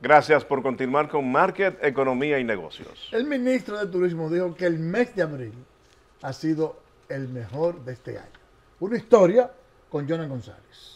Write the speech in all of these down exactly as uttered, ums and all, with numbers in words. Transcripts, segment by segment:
Gracias por continuar con Market, Economía y Negocios. El ministro de Turismo dijo que el mes de abril ha sido el mejor de este año. Una historia con Jonan González.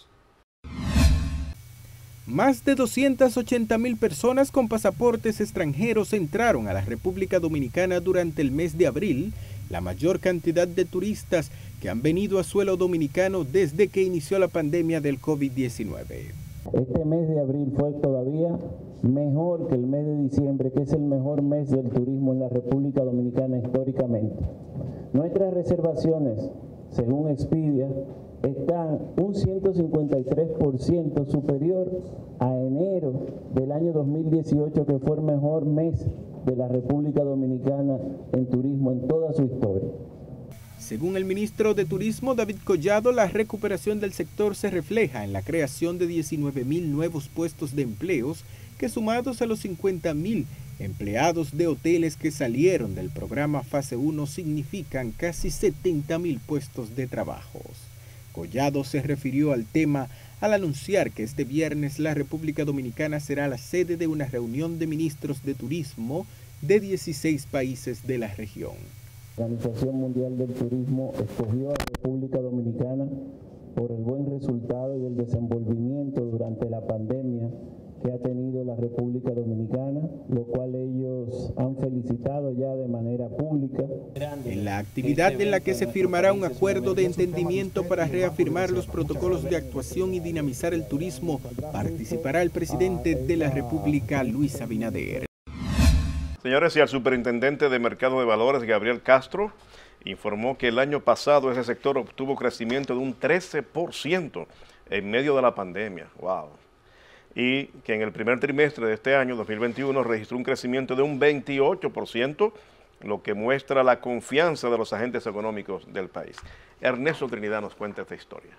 Más de doscientas ochenta mil personas con pasaportes extranjeros entraron a la República Dominicana durante el mes de abril, la mayor cantidad de turistas que han venido a suelo dominicano desde que inició la pandemia del COVID diecinueve. Este mes de abril fue todavía mejor que el mes de diciembre, que es el mejor mes del turismo en la República Dominicana históricamente. Nuestras reservaciones, según Expedia, están un ciento cincuenta y tres por ciento superior a enero del año dos mil dieciocho, que fue el mejor mes de la República Dominicana en turismo en toda su historia. Según el ministro de Turismo, David Collado, la recuperación del sector se refleja en la creación de diecinueve mil nuevos puestos de empleos, que sumados a los cincuenta mil empleados de hoteles que salieron del programa Fase uno significan casi setenta mil puestos de trabajo. Collado se refirió al tema al anunciar que este viernes la República Dominicana será la sede de una reunión de ministros de turismo de dieciséis países de la región. La Organización Mundial del Turismo escogió a la República Dominicana por el buen resultado y el desenvolvimiento durante la pandemia que ha tenido la República Dominicana, lo cual ellos han felicitado ya de manera pública. En la actividad en la que se firmará un acuerdo de entendimiento para reafirmar los protocolos de actuación y dinamizar el turismo, participará el presidente de la República, Luis Abinader. Señores, y el superintendente de Mercado de Valores, Gabriel Castro, informó que el año pasado ese sector obtuvo crecimiento de un trece por ciento en medio de la pandemia. ¡Wow! Y que en el primer trimestre de este año, dos mil veintiuno, registró un crecimiento de un veintiocho por ciento, lo que muestra la confianza de los agentes económicos del país. Ernesto Trinidad nos cuenta esta historia.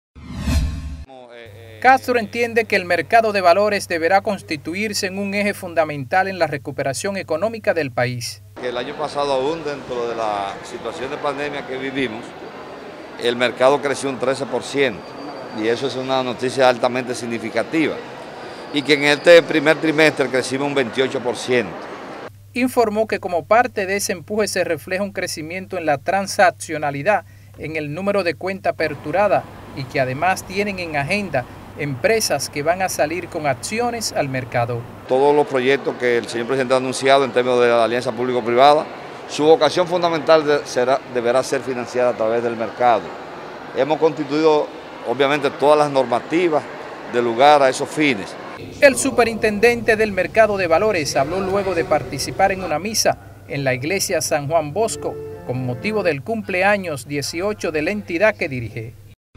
Castro entiende que el mercado de valores deberá constituirse en un eje fundamental en la recuperación económica del país. El año pasado, aún dentro de la situación de pandemia que vivimos, el mercado creció un trece por ciento y eso es una noticia altamente significativa. Y que en este primer trimestre crecimos un veintiocho por ciento. Informó que como parte de ese empuje se refleja un crecimiento en la transaccionalidad, en el número de cuenta aperturada y que además tienen en agenda empresas que van a salir con acciones al mercado. Todos los proyectos que el señor presidente ha anunciado en términos de la alianza público-privada, su vocación fundamental de, será, deberá ser financiada a través del mercado. Hemos constituido obviamente todas las normativas de lugar a esos fines. El superintendente del Mercado de Valores habló luego de participar en una misa en la iglesia San Juan Bosco con motivo del cumpleaños dieciocho de la entidad que dirige.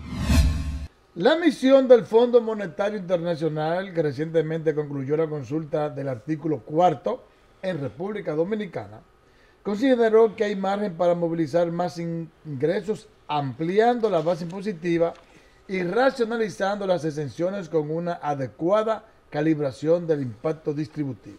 La misión del Fondo Monetario Internacional, que recientemente concluyó la consulta del artículo cuarto en República Dominicana, consideró que hay margen para movilizar más ingresos ampliando la base impositiva y racionalizando las exenciones con una adecuada calibración del impacto distributivo.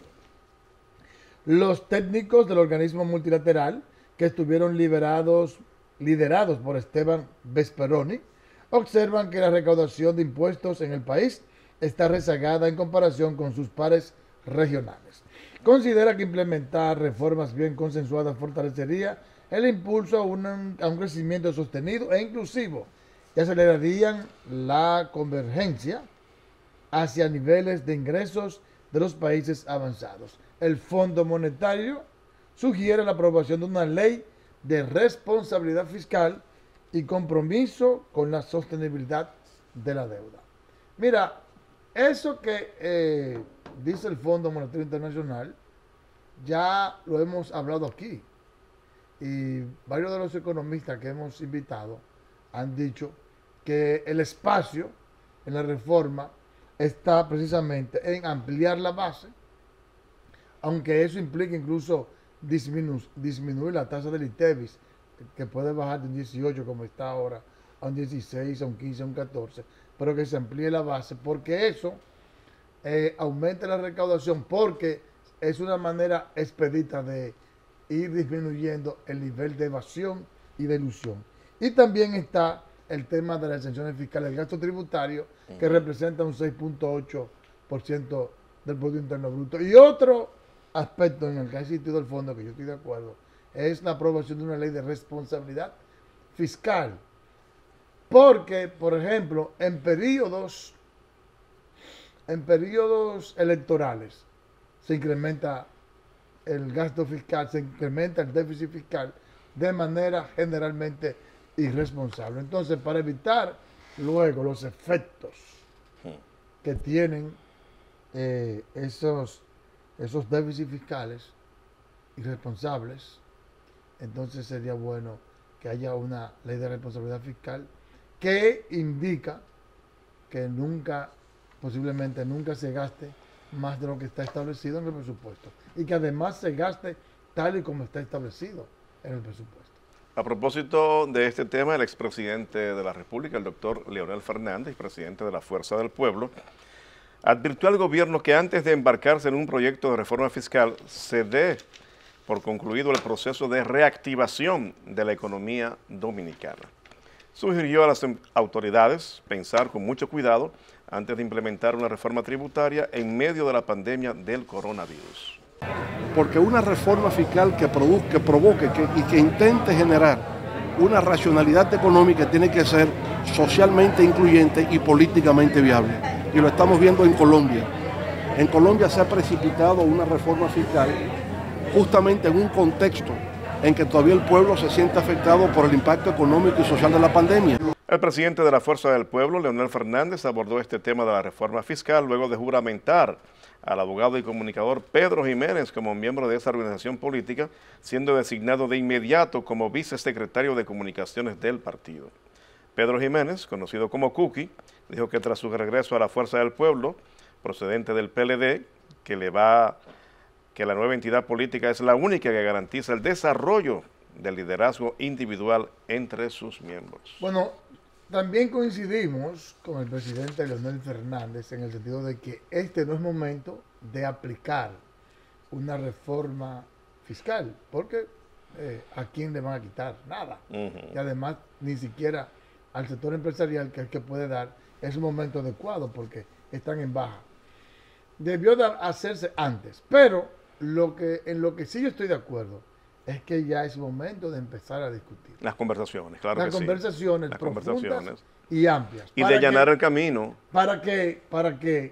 Los técnicos del organismo multilateral, que estuvieron liderados, liderados por Esteban Vesperoni, observan que la recaudación de impuestos en el país está rezagada en comparación con sus pares regionales. Considera que implementar reformas bien consensuadas fortalecería el impulso a un, a un crecimiento sostenido e inclusivo y acelerarían la convergencia hacia niveles de ingresos de los países avanzados. El Fondo Monetario sugiere la aprobación de una ley de responsabilidad fiscal y compromiso con la sostenibilidad de la deuda. Mira, eso que eh, dice el Fondo Monetario Internacional, ya lo hemos hablado aquí. Y varios de los economistas que hemos invitado han dicho que el espacio en la reforma está precisamente en ampliar la base, aunque eso implica incluso disminu disminuir la tasa del ITEVIS, que puede bajar de un dieciocho como está ahora, a un dieciséis, a un quince, a un catorce, pero que se amplíe la base, porque eso eh, aumenta la recaudación, porque es una manera expedita de ir disminuyendo el nivel de evasión y de ilusión. Y también está el tema de las exenciones fiscales, el gasto tributario, que representa un seis punto ocho por ciento del Producto Interno Bruto. Y otro aspecto en el que ha existido el fondo, que yo estoy de acuerdo, es la aprobación de una ley de responsabilidad fiscal. Porque, por ejemplo, en periodos, en periodos electorales se incrementa el gasto fiscal, se incrementa el déficit fiscal de manera generalmente irresponsable. Entonces, para evitar luego los efectos que tienen eh, esos, esos déficits fiscales irresponsables, entonces sería bueno que haya una ley de responsabilidad fiscal que indica que nunca, posiblemente nunca se gaste más de lo que está establecido en el presupuesto y que además se gaste tal y como está establecido en el presupuesto. A propósito de este tema, el expresidente de la República, el doctor Leonel Fernández, presidente de la Fuerza del Pueblo, advirtió al gobierno que antes de embarcarse en un proyecto de reforma fiscal se dé por concluido el proceso de reactivación de la economía dominicana. Sugirió a las autoridades pensar con mucho cuidado antes de implementar una reforma tributaria en medio de la pandemia del coronavirus. Porque una reforma fiscal que, produzca, que provoque que, y que intente generar una racionalidad económica tiene que ser socialmente incluyente y políticamente viable. Y lo estamos viendo en Colombia. En Colombia se ha precipitado una reforma fiscal justamente en un contexto en que todavía el pueblo se siente afectado por el impacto económico y social de la pandemia. El presidente de la Fuerza del Pueblo, Leonel Fernández, abordó este tema de la reforma fiscal luego de juramentar al abogado y comunicador Pedro Jiménez como miembro de esa organización política, siendo designado de inmediato como vicesecretario de Comunicaciones del partido. Pedro Jiménez, conocido como Cookie, dijo que tras su regreso a la Fuerza del Pueblo, procedente del P L D, que le va que la nueva entidad política es la única que garantiza el desarrollo del liderazgo individual entre sus miembros. Bueno, también coincidimos con el presidente Leonel Fernández en el sentido de que este no es momento de aplicar una reforma fiscal, porque eh, ¿a quién le van a quitar? Nada. Uh-huh. Y además, ni siquiera al sector empresarial, que es el que puede dar, es un momento adecuado porque están en baja. Debió de hacerse antes, pero lo que, en lo que sí yo estoy de acuerdo es que ya es momento de empezar a discutir. Las conversaciones, claro Las que conversaciones sí. Las profundas conversaciones y amplias. Y de allanar el camino. Para que, para que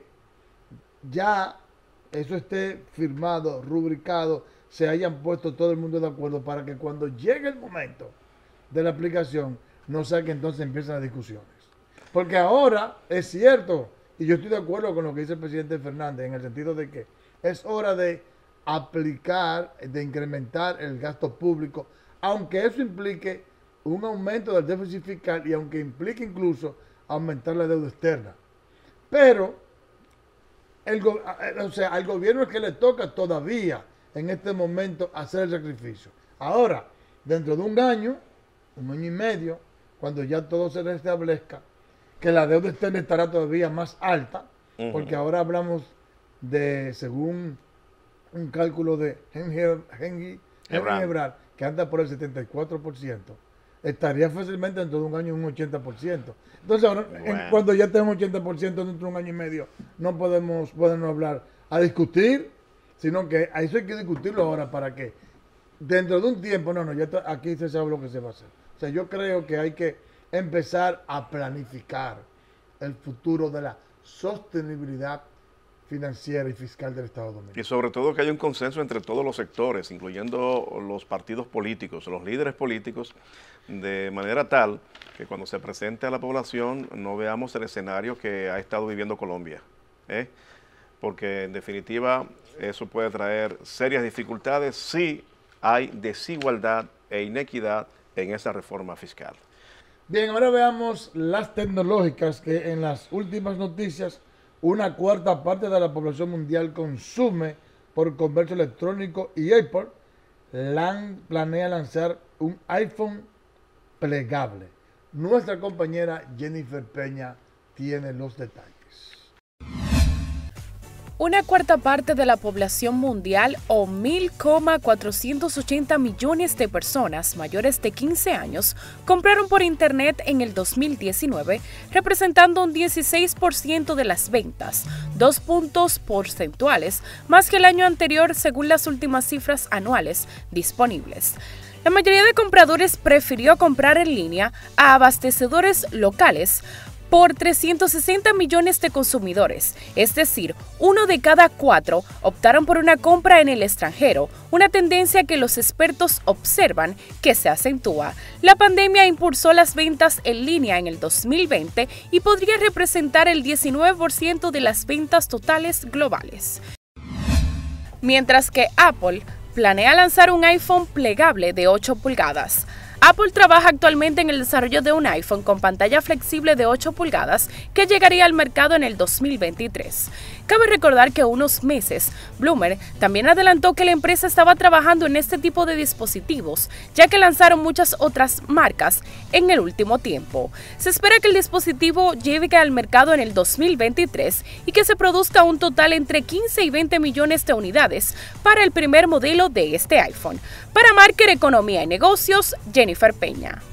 ya eso esté firmado, rubricado, se hayan puesto todo el mundo de acuerdo para que cuando llegue el momento de la aplicación, no sea que entonces empiezan las discusiones. Porque ahora es cierto, y yo estoy de acuerdo con lo que dice el presidente Fernández, en el sentido de que es hora de aplicar, de incrementar el gasto público, aunque eso implique un aumento del déficit fiscal y aunque implique incluso aumentar la deuda externa. Pero, el, o sea, al gobierno es que le toca todavía en este momento hacer el sacrificio. Ahora, dentro de un año, un año y medio, cuando ya todo se restablezca, que la deuda externa estará todavía más alta, uh-huh. porque ahora hablamos de, según un cálculo de Henry Ebrard, que anda por el setenta y cuatro por ciento, estaría fácilmente dentro de un año un ochenta por ciento. Entonces ahora, bueno. en, cuando ya tenga un ochenta por ciento dentro de un año y medio, no podemos, podemos hablar a discutir, sino que a eso hay que discutirlo ahora para que dentro de un tiempo, no, no, ya está, aquí se sabe lo que se va a hacer. O sea, yo creo que hay que empezar a planificar el futuro de la sostenibilidad financiera y fiscal del Estado Dominicano. Y sobre todo que haya un consenso entre todos los sectores, incluyendo los partidos políticos, los líderes políticos, de manera tal que cuando se presente a la población no veamos el escenario que ha estado viviendo Colombia, ¿eh? Porque en definitiva eso puede traer serias dificultades si hay desigualdad e inequidad en esa reforma fiscal. Bien, ahora veamos las tecnológicas que en las últimas noticias una cuarta parte de la población mundial consume por comercio electrónico y Apple lan, planea lanzar un iPhone plegable. Nuestra compañera Jennifer Peña tiene los detalles. Una cuarta parte de la población mundial, o mil coma cuatrocientos ochenta millones de personas mayores de quince años, compraron por Internet en el dos mil diecinueve, representando un dieciséis por ciento de las ventas, dos puntos porcentuales más que el año anterior según las últimas cifras anuales disponibles. La mayoría de compradores prefirió comprar en línea a abastecedores locales por trescientos sesenta millones de consumidores, es decir, uno de cada cuatro optaron por una compra en el extranjero, una tendencia que los expertos observan que se acentúa. La pandemia impulsó las ventas en línea en el dos mil veinte y podría representar el diecinueve por ciento de las ventas totales globales. Mientras que Apple planea lanzar un iPhone plegable de ocho pulgadas. Apple trabaja actualmente en el desarrollo de un iPhone con pantalla flexible de ocho pulgadas que llegaría al mercado en el dos mil veintitrés. Cabe recordar que unos meses, Bloomberg también adelantó que la empresa estaba trabajando en este tipo de dispositivos, ya que lanzaron muchas otras marcas en el último tiempo. Se espera que el dispositivo llegue al mercado en el dos mil veintitrés y que se produzca un total entre quince y veinte millones de unidades para el primer modelo de este iPhone. Para Market Economía y Negocios, Jennifer Peña.